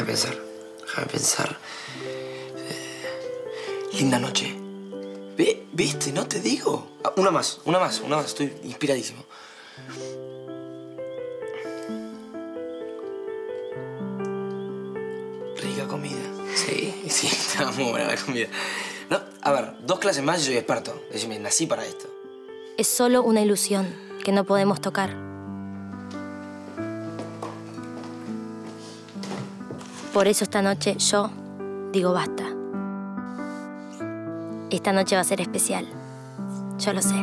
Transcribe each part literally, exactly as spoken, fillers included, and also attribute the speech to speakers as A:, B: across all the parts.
A: Déjame pensar. Déjame pensar. Eh, linda noche. ¿Ve? ¿Viste? ¿No te digo? Ah, una más, una más, una más. Estoy inspiradísimo. Rica comida. Sí, sí, estaba muy buena la comida. No, a ver, dos clases más y soy experto. Decime, nací para esto.
B: Es solo una ilusión que no podemos tocar. Por eso esta noche yo digo basta. Esta noche va a ser especial. Yo lo sé.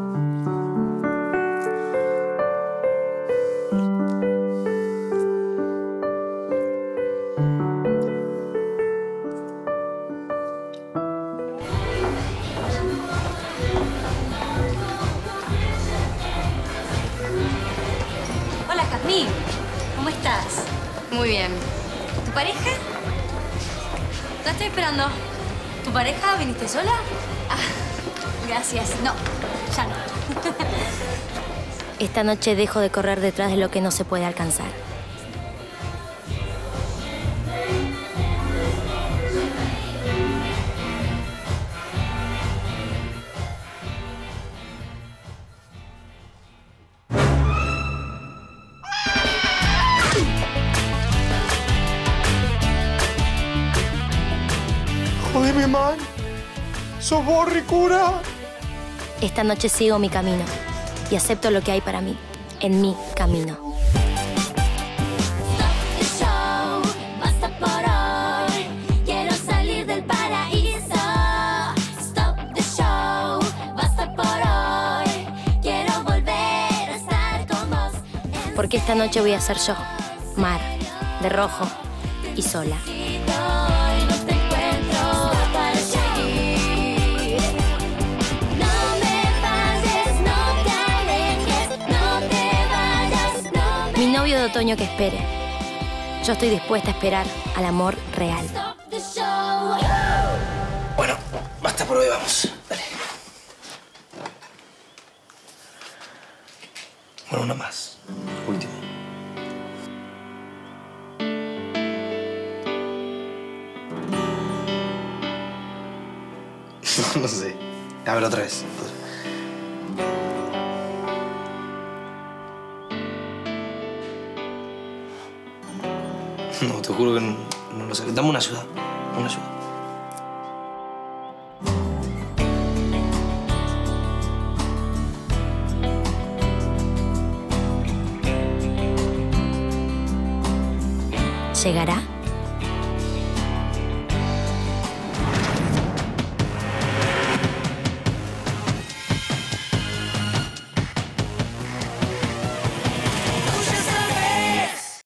C: Hola, Jazmín. ¿Cómo estás?
D: Muy bien.
C: ¿Tu pareja? La estoy esperando. ¿Tu pareja? ¿Viniste sola? Ah, gracias. No, ya no.
B: Esta noche dejo de correr detrás de lo que no se puede alcanzar.
A: Jodeme, man. ¡Sos vos, ricura!
B: Esta noche sigo mi camino y acepto lo que hay para mí, en mi camino. Porque esta noche voy a ser yo, Mar, de rojo y sola. Mi novio de otoño que espere. Yo estoy dispuesta a esperar al amor real.
A: Bueno, basta por hoy, vamos. Dale. Bueno, una más. Último. No sé. A ver, otra vez. No, te juro que no, no lo sé. Dame una ayuda. Una ayuda.
B: ¿Llegará?